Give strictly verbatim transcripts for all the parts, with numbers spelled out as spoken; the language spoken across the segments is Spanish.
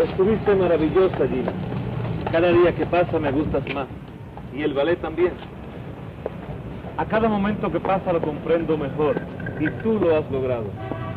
Estuviste maravillosa, Gina. Cada día que pasa me gustas más. Y el ballet también. A cada momento que pasa lo comprendo mejor. Y tú lo has logrado.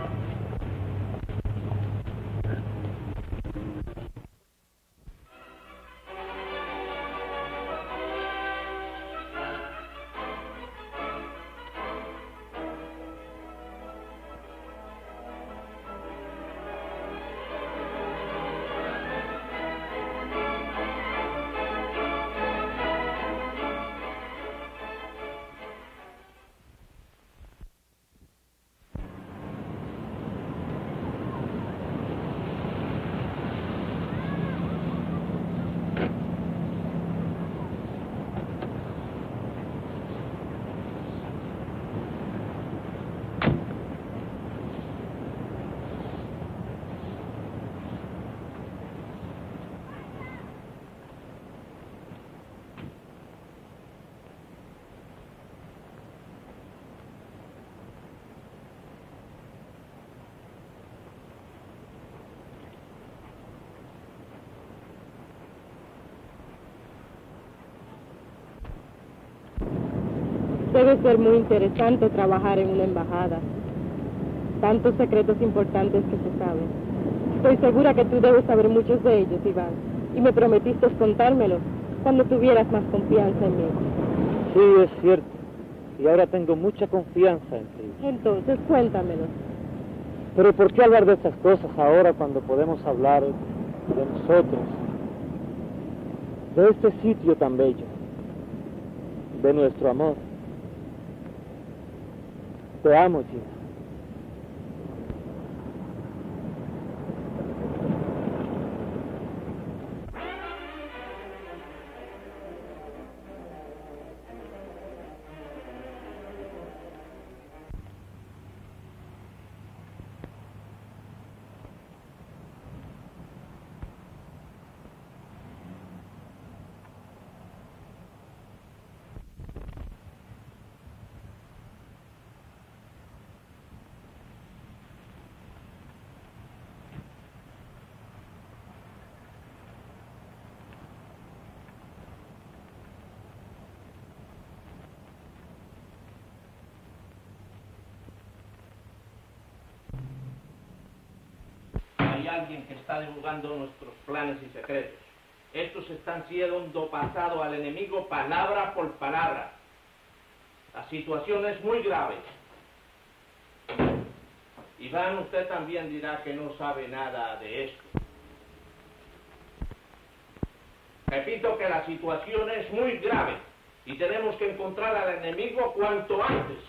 Debe ser muy interesante trabajar en una embajada. Tantos secretos importantes que se saben. Estoy segura que tú debes saber muchos de ellos, Iván. Y me prometiste contármelo cuando tuvieras más confianza en mí. Sí, es cierto. Y ahora tengo mucha confianza en ti. Entonces, cuéntamelo. Pero ¿por qué hablar de estas cosas ahora cuando podemos hablar de nosotros? De este sitio tan bello. De nuestro amor. Te amo, Gina. Alguien que está divulgando nuestros planes y secretos. Estos están siendo pasados al enemigo palabra por palabra. La situación es muy grave. Iván, usted también dirá que no sabe nada de esto. Repito que la situación es muy grave y tenemos que encontrar al enemigo cuanto antes.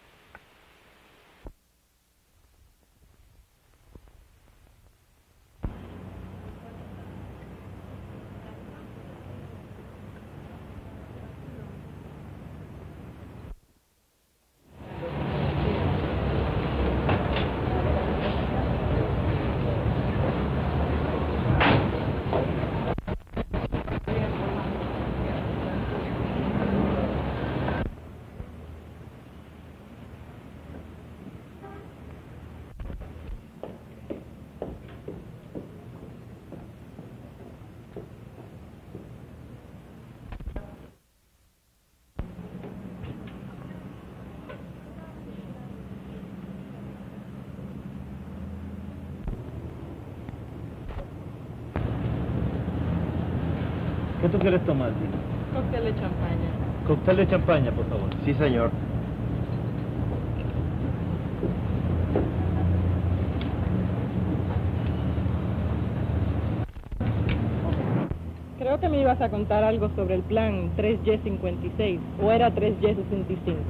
¿Qué tú quieres tomar, Gina? Cóctel de champaña. Cóctel de champaña, por favor. Sí, señor. Creo que me ibas a contar algo sobre el plan tres Y cincuenta y seis, o era tres Y sesenta y cinco.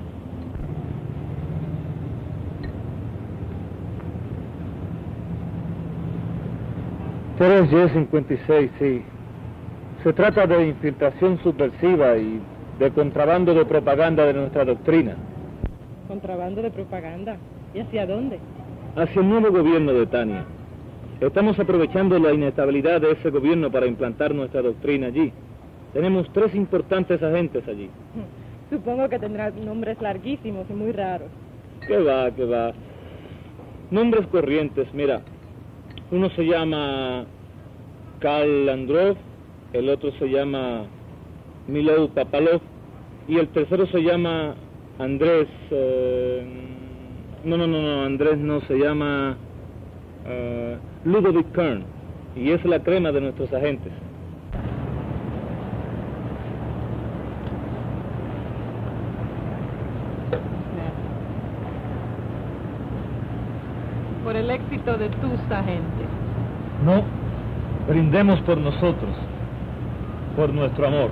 tres Y cincuenta y seis, sí. Se trata de infiltración subversiva y de contrabando de propaganda de nuestra doctrina. ¿Contrabando de propaganda? ¿Y hacia dónde? Hacia el nuevo gobierno de Tania. Estamos aprovechando la inestabilidad de ese gobierno para implantar nuestra doctrina allí. Tenemos tres importantes agentes allí. Supongo que tendrán nombres larguísimos y muy raros. ¿Qué va, qué va? Nombres corrientes, mira. Uno se llama Karl Landrov, el otro se llama Milou Papalov y el tercero se llama Andrés... Eh, no, no, no, no, Andrés no, se llama uh, Ludovic Kern y es la crema de nuestros agentes. Por el éxito de tus agentes. No, brindemos por nosotros, por nuestro amor.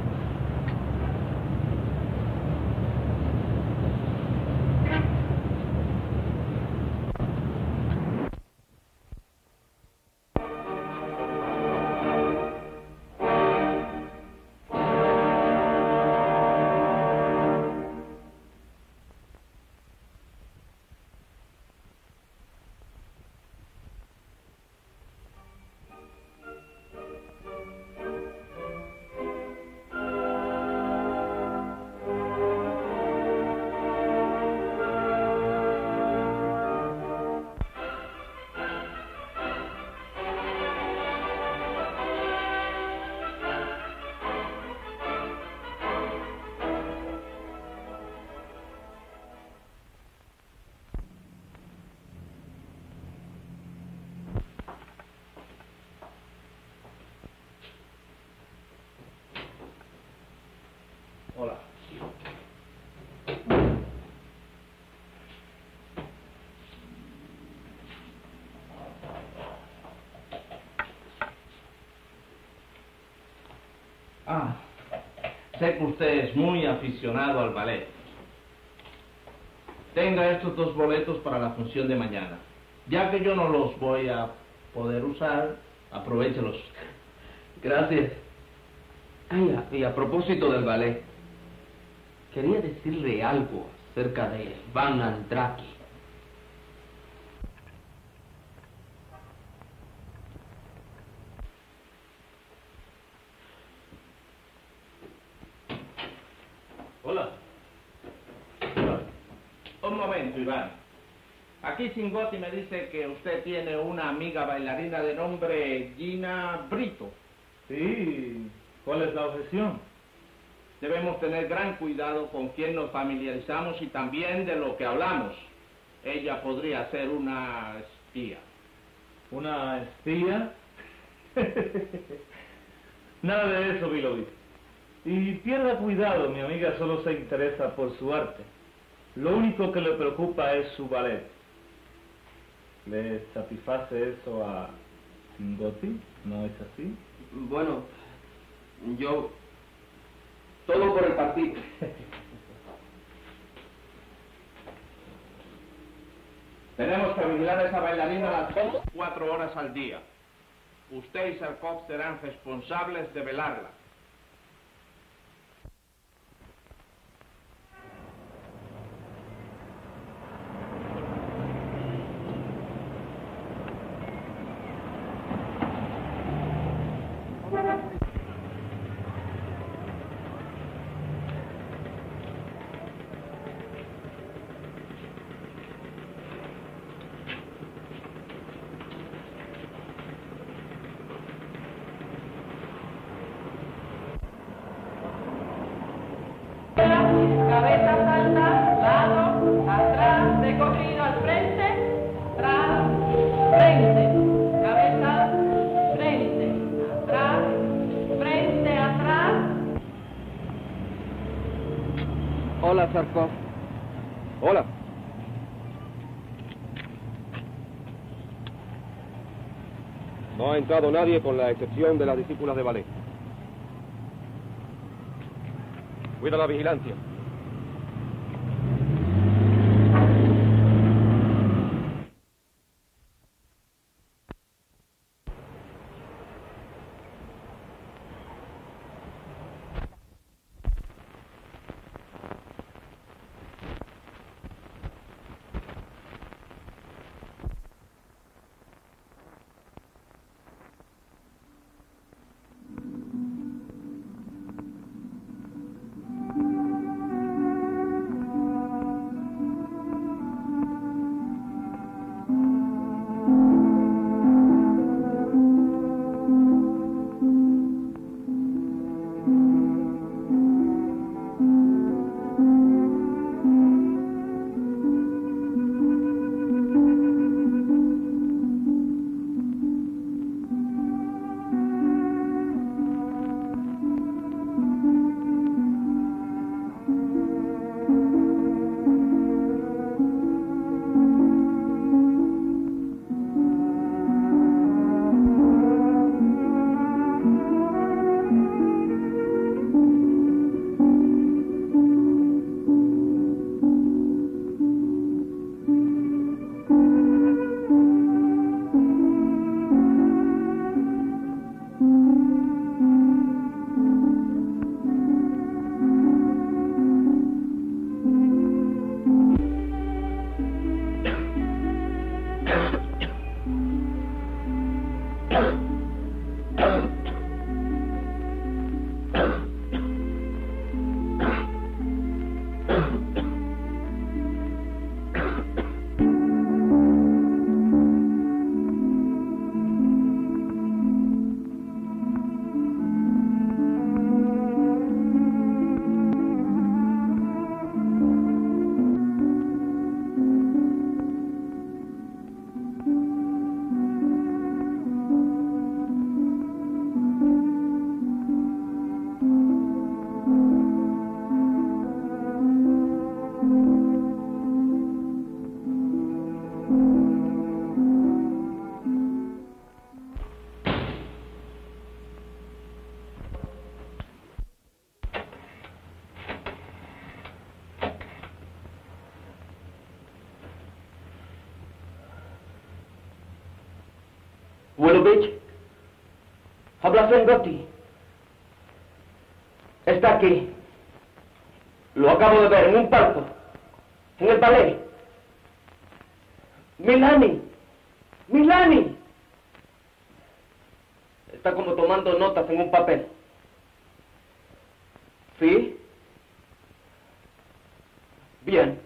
Hola. Ah, sé que usted es muy aficionado al ballet. Tenga estos dos boletos para la función de mañana. Ya que yo no los voy a poder usar, aprovéchelos. Gracias. Ay, a- y a propósito del ballet, quería decirle algo acerca de Van Andraki. Hola. Hola. Un momento, Iván. Aquí Cingotti me dice que usted tiene una amiga bailarina de nombre Gina Brito. Sí, ¿cuál es la objeción? Debemos tener gran cuidado con quién nos familiarizamos y también de lo que hablamos. Ella podría ser una espía. ¿Una espía? Nada de eso, Vilovich. Y pierda cuidado, mi amiga solo se interesa por su arte. Lo único que le preocupa es su ballet. ¿Le satisface eso a Cingotti? ¿No es así? Bueno, yo... todo por el partido. Tenemos que vigilar a esa bailarina las veinticuatro horas al día. Usted y Sarkov serán responsables de velarla. Cabeza alta, lado, atrás, recorrido al frente, atrás, frente, cabeza, frente, atrás, frente, atrás. Hola, Sarkov. Hola. No ha entrado nadie con la excepción de las discípulas de ballet. Cuida la vigilancia. Wilovich, habla Sengotti. Está aquí. Lo acabo de ver en un palco, en el ballet. Milani, Milani. Está como tomando notas en un papel. ¿Sí? Bien.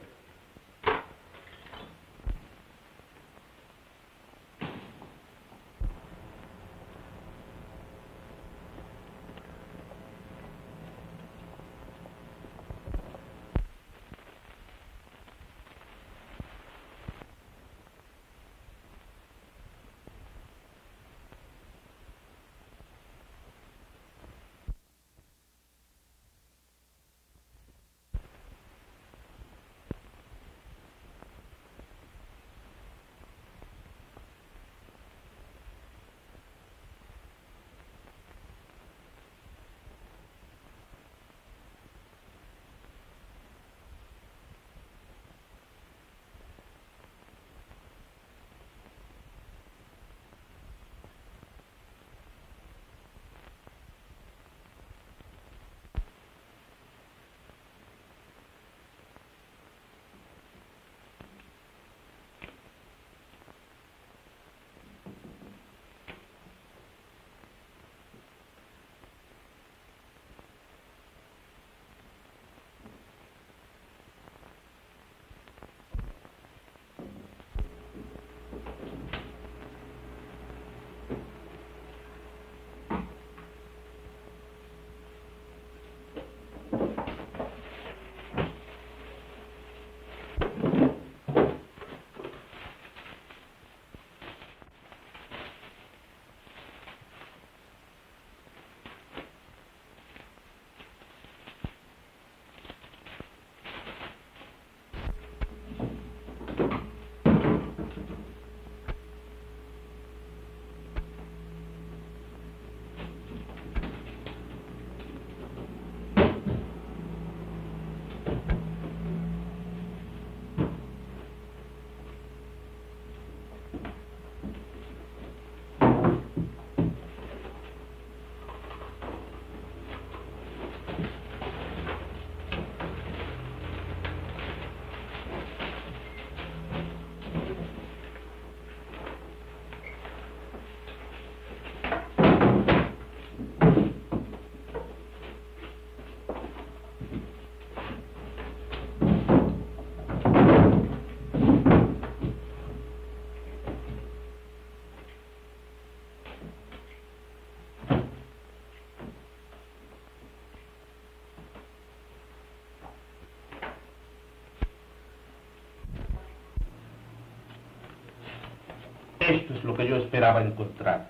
Esto es lo que yo esperaba encontrar.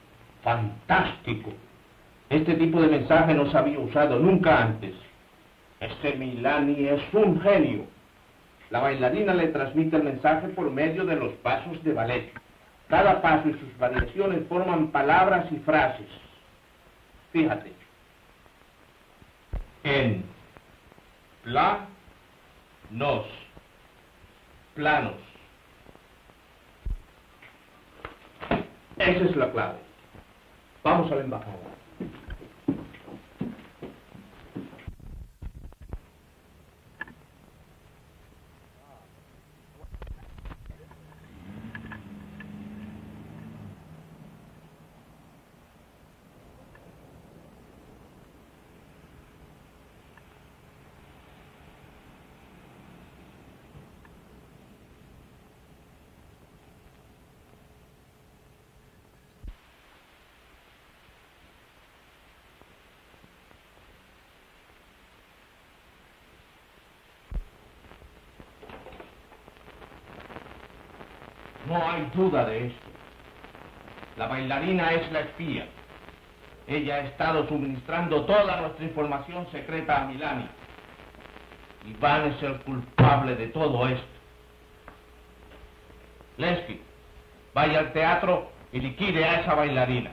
¡Fantástico! Este tipo de mensaje no se había usado nunca antes. Este Milani es un genio. La bailarina le transmite el mensaje por medio de los pasos de ballet. Cada paso y sus variaciones forman palabras y frases. Fíjate. En, pla, nos, planos. Esa es la clave. Vamos a la embajada. No hay duda de esto. La bailarina es la espía. Ella ha estado suministrando toda nuestra información secreta a Milani. Iván es el culpable de todo esto. Lesky, vaya al teatro y liquide a esa bailarina.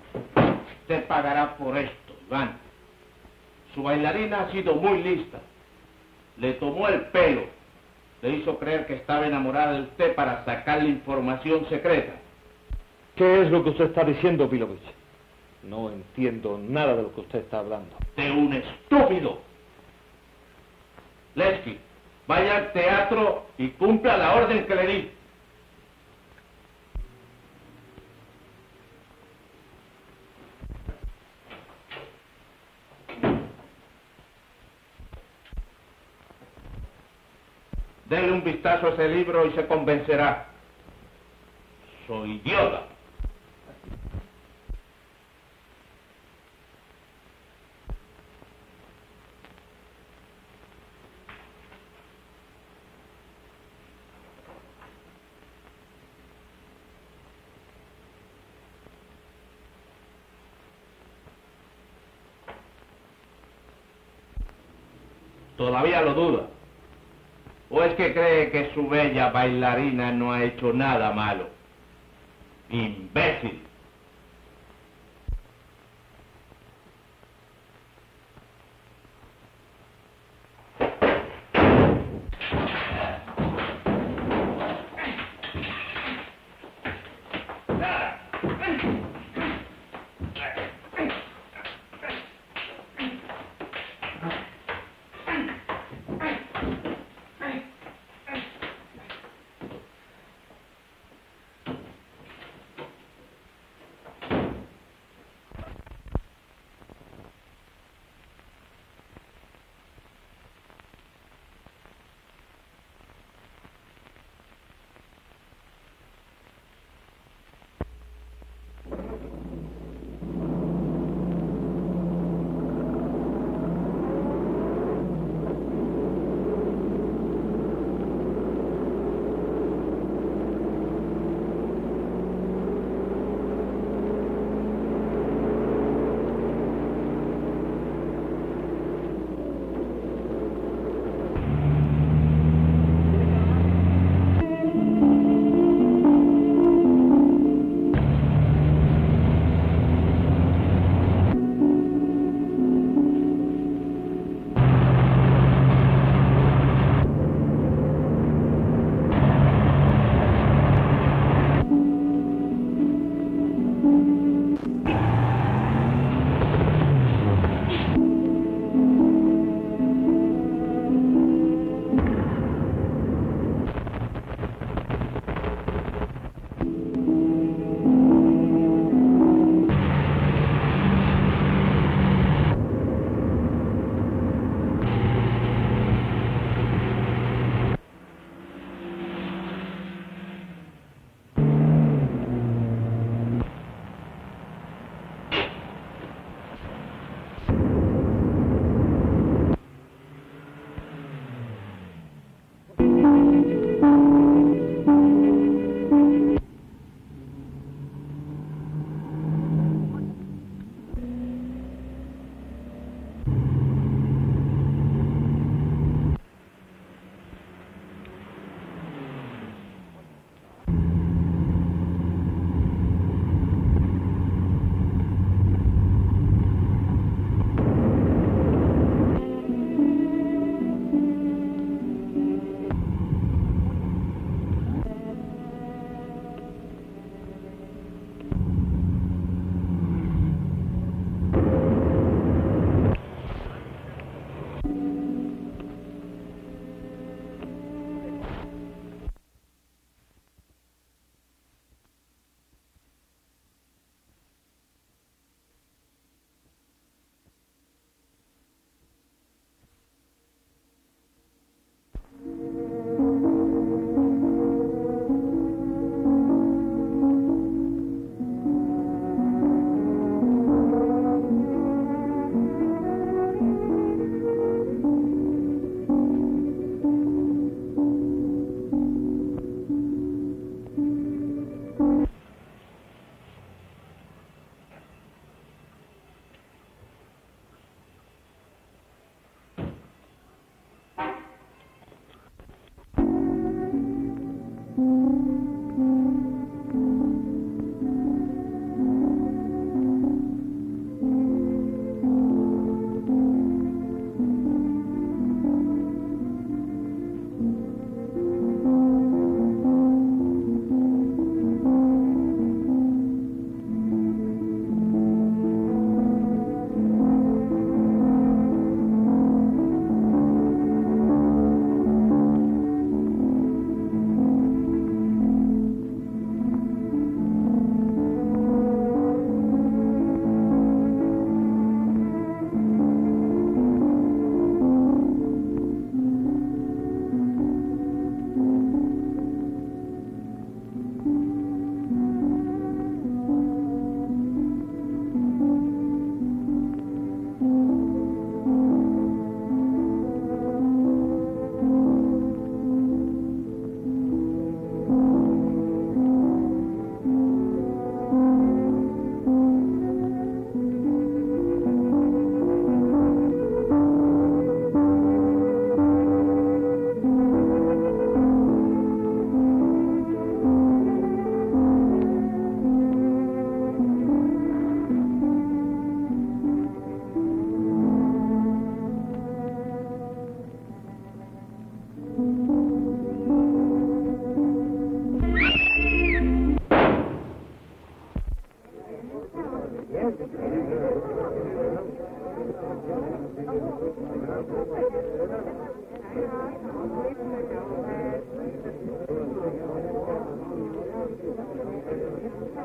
Usted pagará por esto, Iván. Su bailarina ha sido muy lista le tomó el pelo, le hizo creer que estaba enamorada de usted para sacarle información secreta. ¿Qué es lo que usted está diciendo, Pilovich? No entiendo nada de lo que usted está hablando. De un estúpido. Lesky, vaya al teatro y cumpla la orden que le di. Denle un vistazo a ese libro y se convencerá. Soy idiota. Todavía lo duda. ¿O es que cree que su bella bailarina no ha hecho nada malo? ¡Imbécil!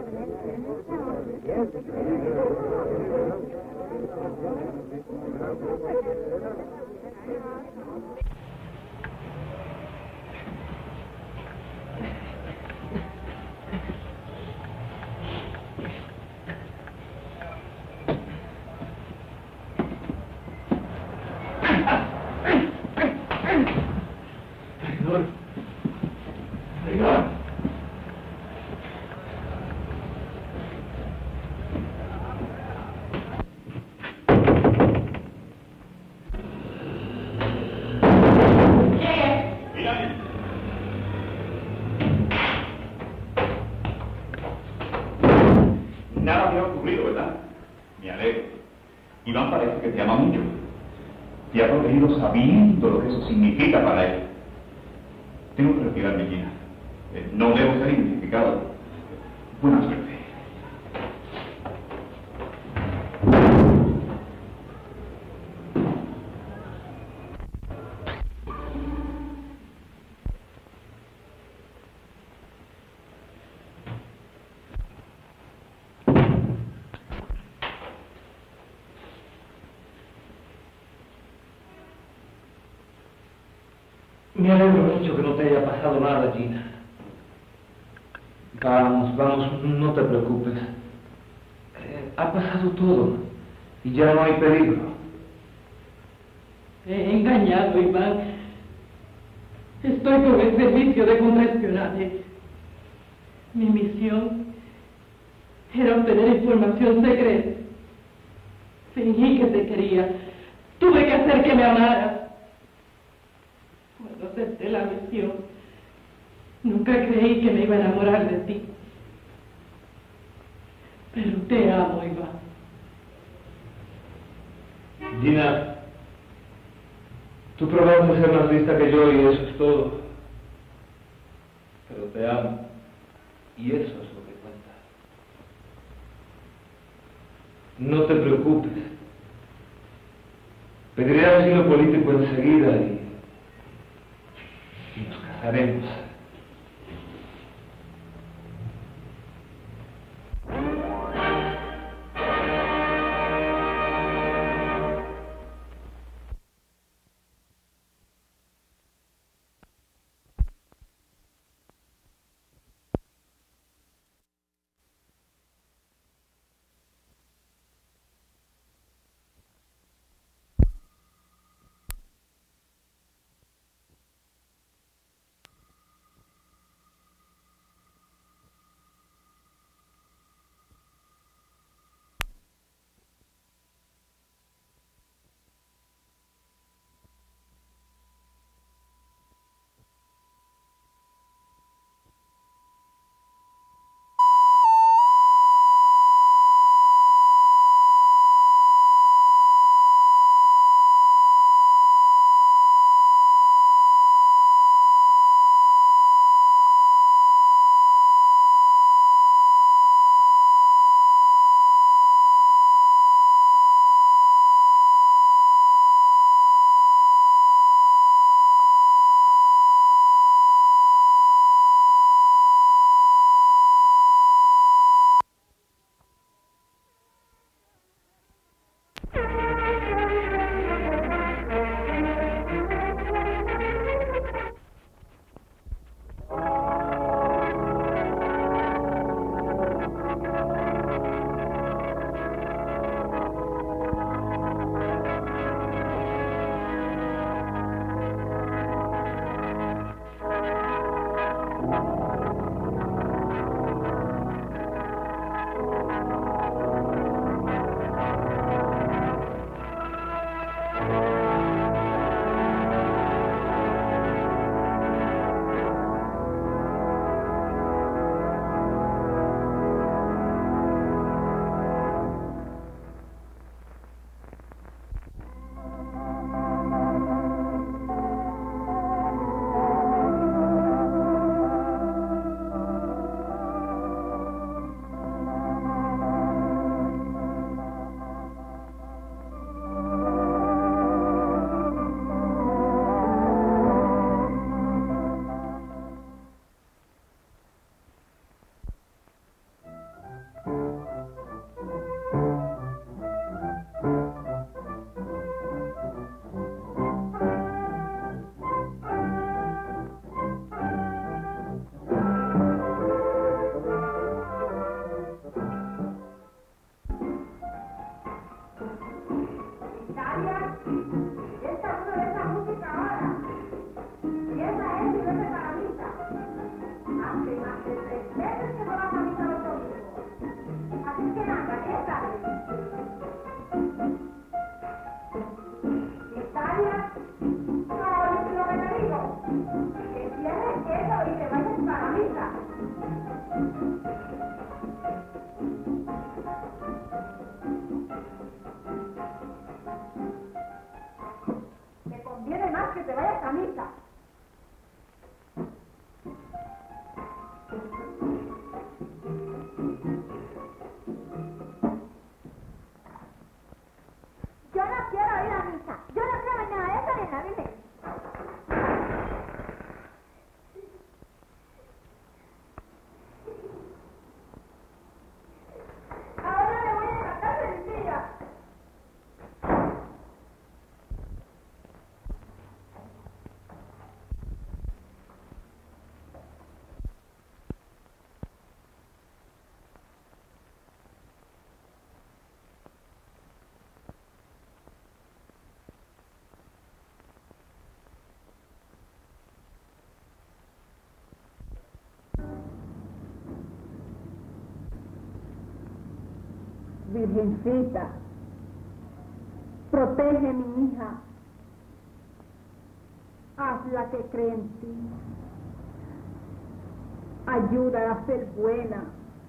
Nada te ha ocurrido, ¿verdad? Me alegro. Iván parece que te ama mucho. Te ha protegido sabiendo lo que eso significa para él. Tengo que retirarme, Gina. Eh, no debo ser identificado. Buena suerte. Me alegro mucho que no te haya pasado nada, Gina. Vamos, vamos, no te preocupes. Eh, ha pasado todo y ya no hay peligro. He engañado, Iván. Estoy con el servicio de contraespionaje. Mi misión era obtener información secreta. Fingí que te quería. Tuve que hacer que me amaras. Cuando acepté la misión, nunca creí que me iba a enamorar de ti. Pero te amo, Iván. Gina, tú probaste ser más lista que yo y eso es todo. Pero te amo. Y eso es lo que cuenta. No te preocupes. Pediré asilo político enseguida y, y nos casaremos. Yo no quiero ir a misa. Yo no creo en nada de eso ni en la Virgen. Ahora le voy a cantar felicidad. Virgencita, protege a mi hija, hazla que cree en ti, ayúdala a ser buena.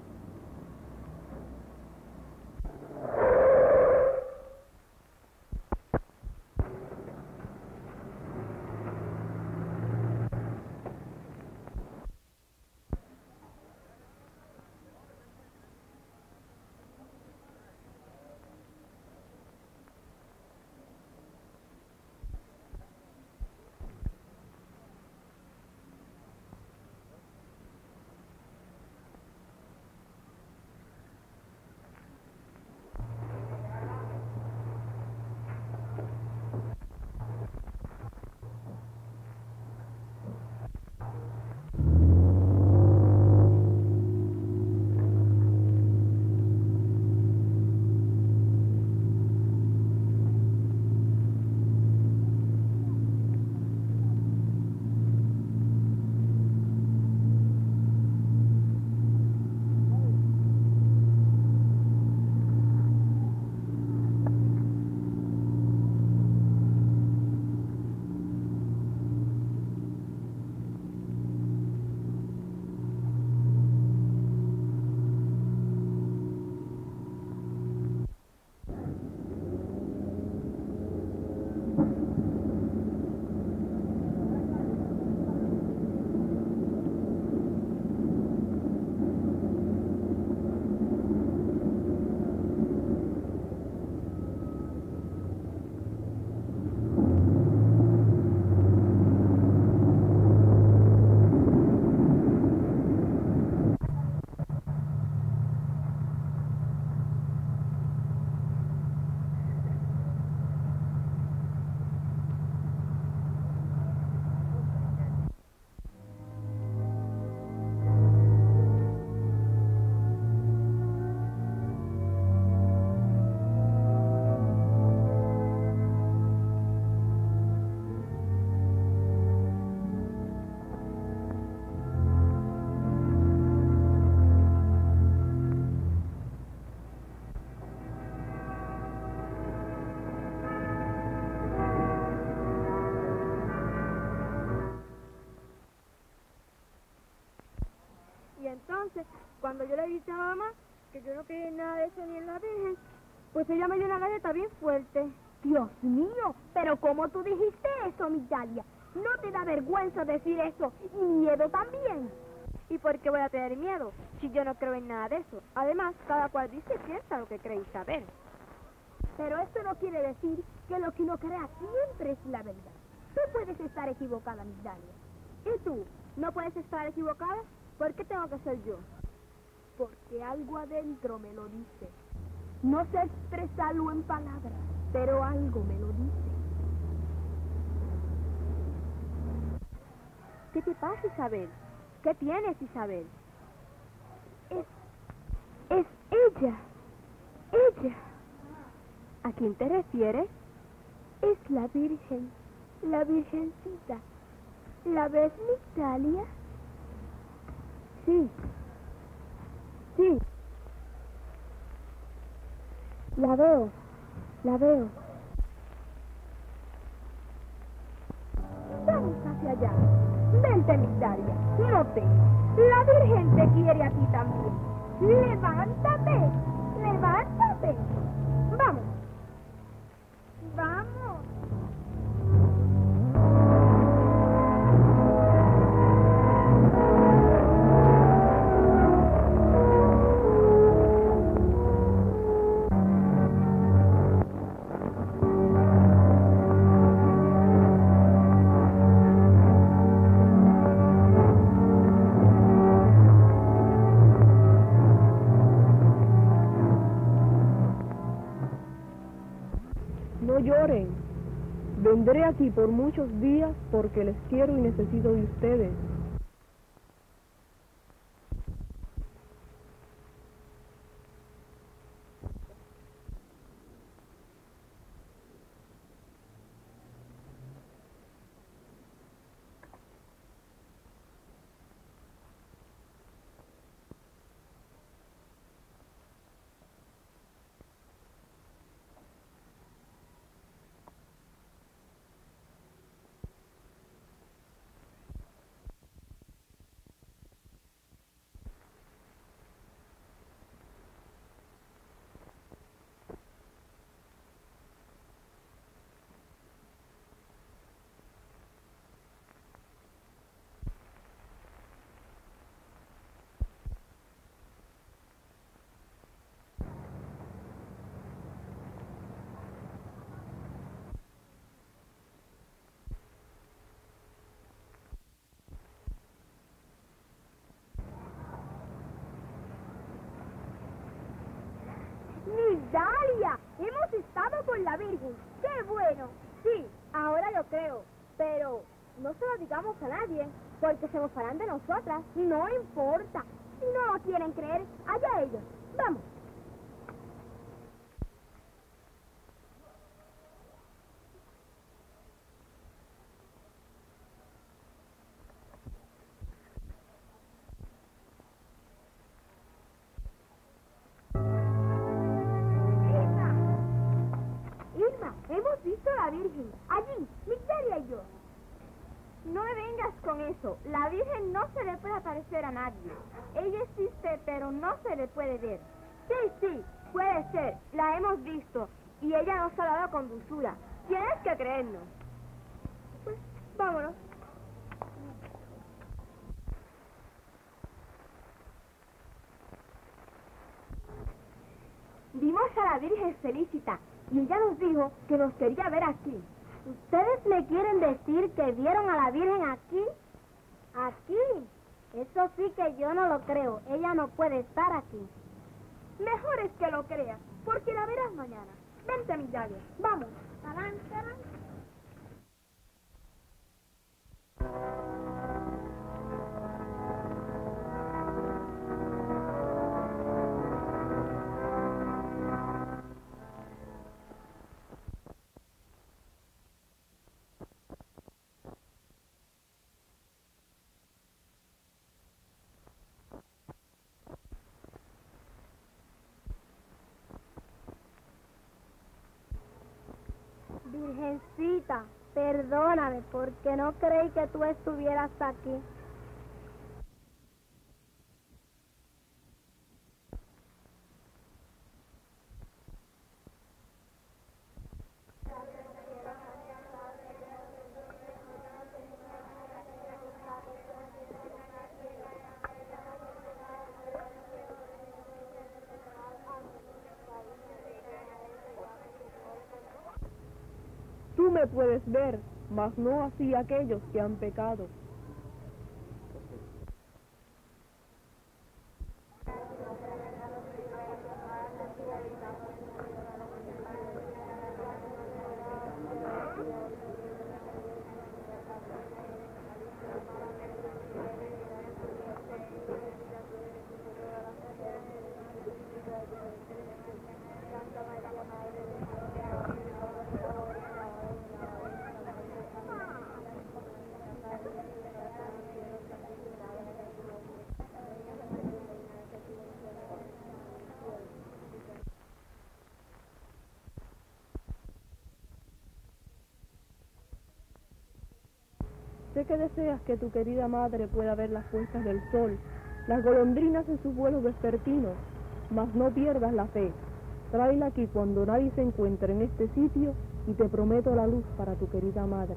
Entonces, cuando yo le dije a mamá que yo no quería en nada de eso ni en la Virgen, pues ella me dio una galleta bien fuerte. Dios mío, pero ¿cómo tú dijiste eso, Migdalia? ¿No te da vergüenza decir eso y miedo también? ¿Y por qué voy a tener miedo si yo no creo en nada de eso? Además, cada cual dice y piensa lo que cree y saber. Pero esto no quiere decir que lo que uno crea siempre es la verdad. Tú puedes estar equivocada, Migdalia. ¿Y tú? ¿No puedes estar equivocada? ¿Por qué tengo que ser yo? Porque algo adentro me lo dice. No sé expresarlo en palabras, pero algo me lo dice. ¿Qué te pasa, Isabel? ¿Qué tienes, Isabel? Es... es ella. Ella. ¿A quién te refieres? Es la Virgen. La Virgencita. ¿La ves, Migdalia? Sí. Sí. La veo. La veo. Vamos hacia allá. Vente, Migdalia. No temas. La Virgen te quiere a ti también. Levántate. Levántate. Vamos. Vamos. Pondré aquí por muchos días porque les quiero y necesito de ustedes. ¡Nidalia! Hemos estado con la Virgen. ¡Qué bueno! Sí, ahora lo creo. Pero no se lo digamos a nadie, porque se mofarán de nosotras. No importa. Si no lo quieren creer, allá ellos. Vamos. Hemos visto a la Virgen. Allí, Migdalia y yo. No me vengas con eso. La Virgen no se le puede aparecer a nadie. Ella existe, pero no se le puede ver. Sí, sí, puede ser. La hemos visto. Y ella nos ha dado con dulzura. Tienes que creernos. Pues, vámonos. Vimos a la Virgen Felicita. Y ella nos dijo que nos quería ver aquí. ¿Ustedes me quieren decir que vieron a la Virgen aquí? ¿Aquí? Eso sí que yo no lo creo. Ella no puede estar aquí. Mejor es que lo creas, porque la verás mañana. Vente, Migdalia. Vamos. Tarán, tarán. Virgencita, perdóname porque no creí que tú estuvieras aquí. Tú me puedes ver, mas no así aquellos que han pecado. Sé que deseas que tu querida madre pueda ver las puestas del sol, las golondrinas en sus vuelos vespertinos, mas no pierdas la fe. Tráela aquí cuando nadie se encuentre en este sitio y te prometo la luz para tu querida madre.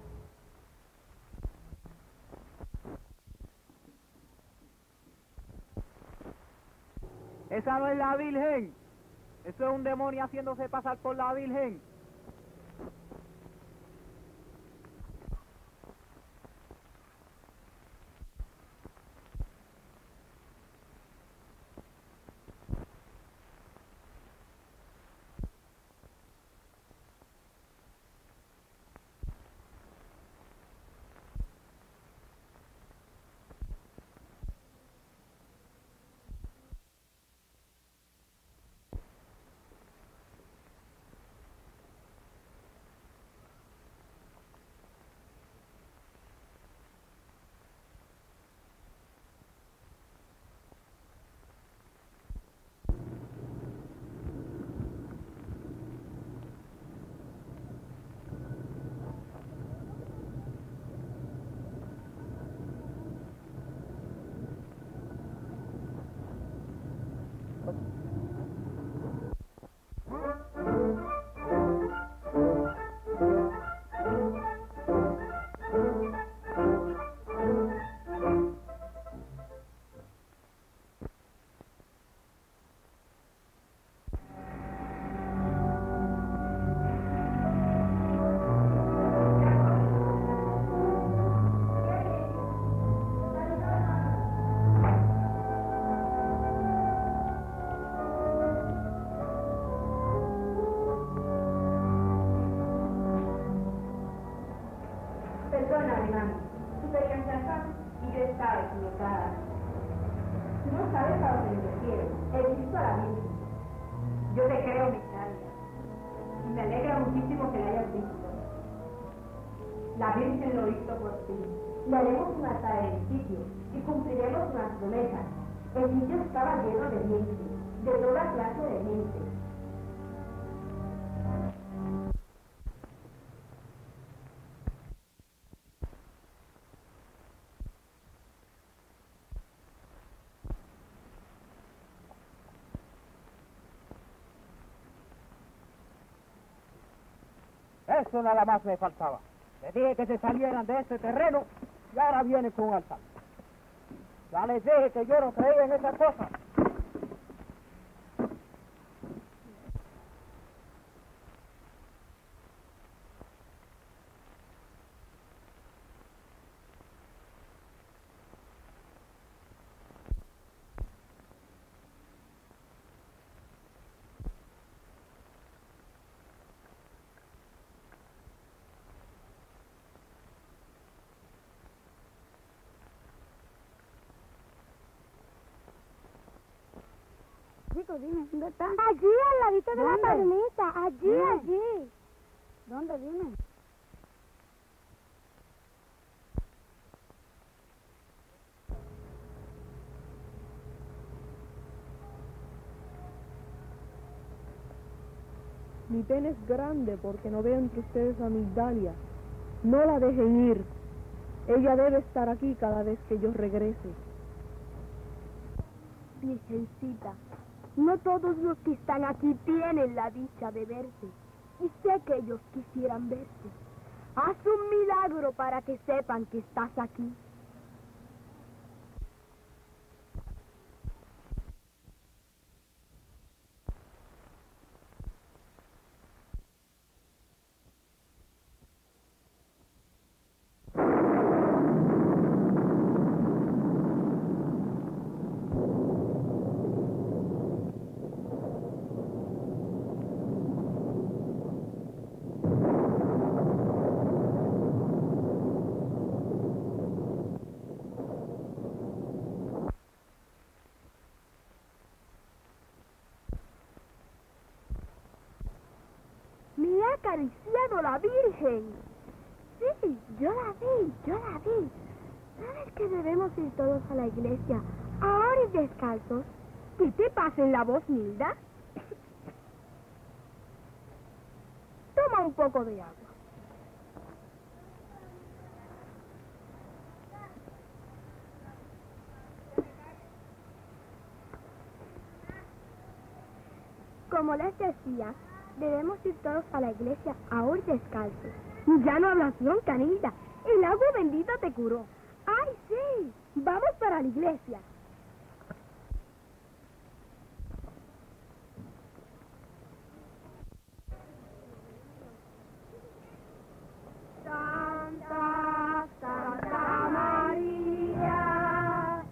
Esa no es la Virgen. Eso es un demonio haciéndose pasar por la Virgen. a la Virgen. Yo te creo, mi Nadia. Y me alegra muchísimo que la hayas visto. La Virgen lo hizo por ti. Le haremos un altar en el sitio y cumpliremos unas promesas. El sitio estaba lleno de gente, de toda clase de gente. Eso nada más me faltaba. Les dije que se salieran de este terreno y ahora viene con un altar. Ya les dije que yo no creía en esas cosas. Chico, dime, ¿dónde está? Allí, al ladito de la palmita. Allí, dime. allí. ¿Dónde? Dime. Mi pena es grande porque no veo entre ustedes a Migdalia. No la dejen ir. Ella debe estar aquí cada vez que yo regrese. Virgencita, no todos los que están aquí tienen la dicha de verte, y sé que ellos quisieran verte. Haz un milagro para que sepan que estás aquí. Me ha acariciado la Virgen. Sí, yo la vi, yo la vi. ¿Sabes que debemos ir todos a la iglesia, ahora y descalzos? ¿Qué te pasa en la voz, Nilda? Toma un poco de agua. Como les decía, debemos ir todos a la iglesia ahora descalzos. Ya no hablas nunca, Nilda. El agua bendita te curó. ¡Ay, sí! Vamos para la iglesia. Santa, Santa María,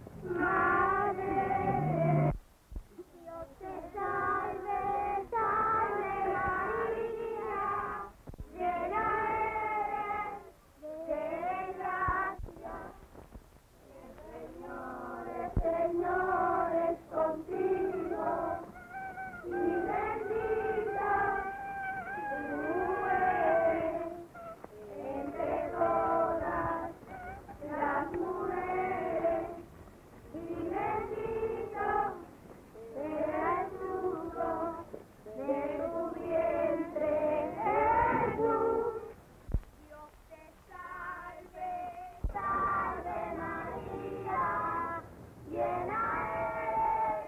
Madre, Dios te salve, salve María, llena eres de gracia, el Señor es, Señor es contigo, y bendita tú eres entre todas las mujeres, y bendito sea el fruto de tu vientre, Jesús. Dios te salve, salve María, llena eres.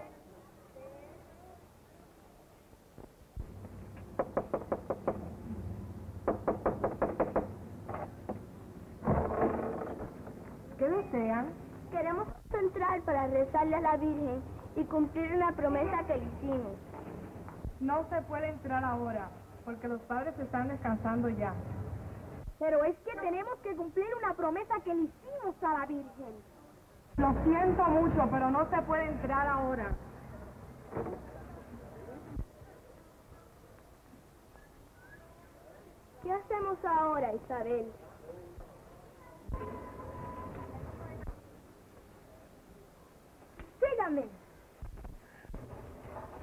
¿Qué desean? Queremos entrar para rezarle a la Virgen y cumplir una promesa que le hicimos. No se puede entrar ahora, porque los padres están descansando ya. Pero es que tenemos que cumplir una promesa que le hicimos a la Virgen. Lo siento mucho, pero no se puede entrar ahora. ¿Qué hacemos ahora, Isabel? Síganme.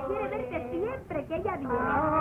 quiere verte siempre que ella viene.